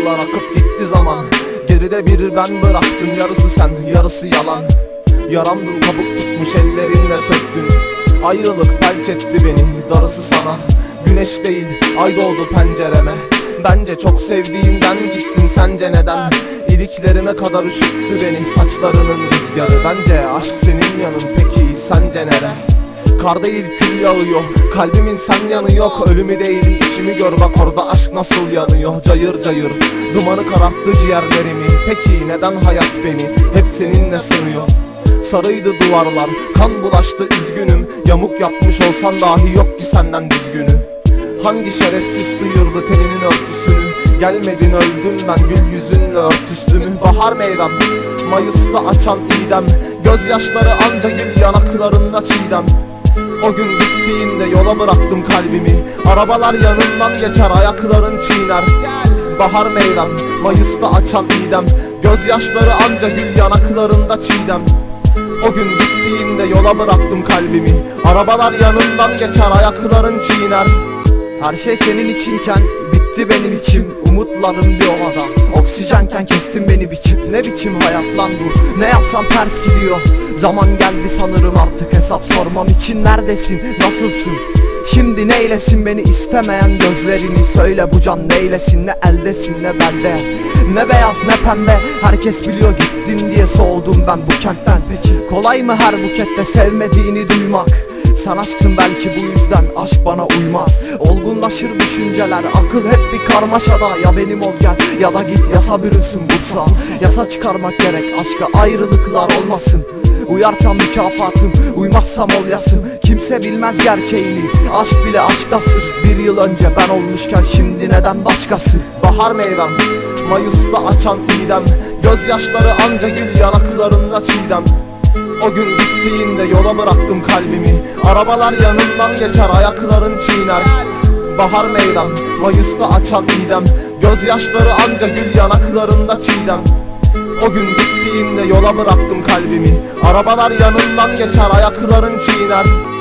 yıllar akıp gitti zaman. Geride bir ben bıraktın, yarısı sen yarısı yalan. Yaramdın, kabuk tutmuş ellerinle söktün. Ayrılık felç etti beni, darısı sana. Güneş değil ay doğdu pencereme. Bence çok sevdiğimden gittin, sence neden? İliklerime kadar üşüttü beni saçlarının rüzgarı. Bence aşk senin yanın, peki sence nere? Kar değil kül yağıyor, kalbimin sen yanı yok. Ölümü değil içimi gör, bak orada aşk nasıl yanıyor. Cayır cayır dumanı kararttı ciğerlerimi. Peki neden hayat beni hep seninle sınıyor? Sarıydı duvarlar, kan bulaştı üzgünüm. Yamuk yapmış olsan dahi yok ki senden düzgünü. Hangi şerefsiz sıyırdı teninin örtüsünü? Gelmedin öldüm ben, gül yüzünle ört üstümü. Bahar meyvem, Mayıs'ta açan idem. Gözyaşları anca gül yanaklarında çiğdem. O gün gittiğinde yola bıraktım kalbimi. Arabalar yanından geçer, ayakların çiğner. Bahar meyvem, Mayıs'ta açan idem. Gözyaşları anca gül yanaklarında çiğdem. O gün gittiğinde yola bıraktım kalbimi. Arabalar yanından geçer, ayakların çiğner. Her şey senin içinken bitti benim içim. Umutlarım bir ovada, oksijenken kestin beni biçip. Ne biçim hayat lan bu, ne yapsam ters gidiyor. Zaman geldi sanırım artık hesap sormam için. Neredesin, nasılsın, şimdi neylesin? Beni istemeyen gözlerini söyle, bu can neylesin? Ne eldesin ne belde, ne beyaz ne pembe. Herkes biliyor gittin diye soğudum ben bu kentten. Peki kolay mı her bukette sevmediğini duymak? Sen aşksın belki bu yüzden aşk bana uymaz. Olgunlaşır düşünceler, akıl hep bir karmaşada. Ya benim ol gel ya da git, yasa bürünsün Bursa. Yasa çıkarmak gerek, aşka ayrılıklar olmasın. Uyarsam mükafatım, uymazsam ol yasın. Kimse bilmez gerçeğini, aşk bile aşkta sır. Bir yıl önce ben olmuşken şimdi neden başkası? Bahar meyvem, Mayıs'ta açan idem. Gözyaşları anca gül yanaklarında çiğdem. O gün gittiğinde yola bıraktım kalbimi. Arabalar yanından geçer, ayakların çiğner. Bahar meyvem, Mayıs'ta açan idem. Gözyaşları anca gül yanaklarında çiğdem. O gün gittiğinde yola bıraktım kalbimi. Arabalar yanından geçer, ayakların çiğner.